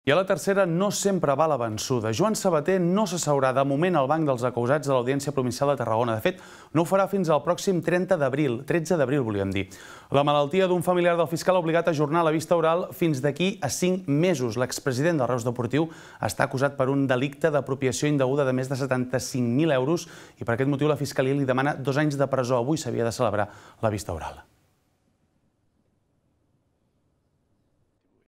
I a la tercera no sempre va la vençuda. Joan Sabater no s'asseurà de moment al banc dels acusats de l'Audiència Provincial de Tarragona. De fet, no ho farà fins al pròxim 13 d'abril, volíem dir. La malaltia d'un familiar del fiscal ha obligat a ajornar la vista oral fins d'aquí a 5 mesos. L'expresident del Reus Deportiu està acusat per un delicte d'apropiació indeguda de més de 75.000 euros i per aquest motiu la Fiscalia li demana 2 anys de presó. Avui s'havia de celebrar la vista oral.